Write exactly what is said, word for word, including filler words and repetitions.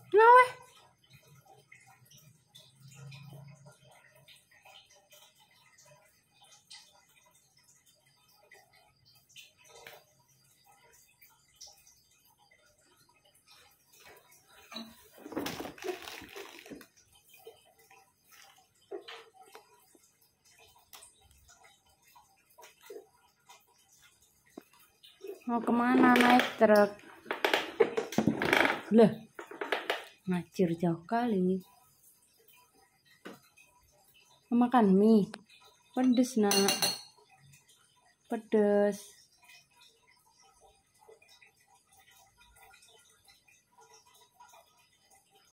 Ngawe. Mau kemana naik truk? Lah, ngacir jauh kali. Mau makan mie? Pedes nak. Pedes.